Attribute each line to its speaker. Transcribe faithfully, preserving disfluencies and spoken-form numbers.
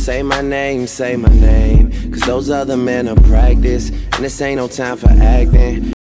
Speaker 1: say my name, say my name, cause those other men are practice, and this ain't no time for acting.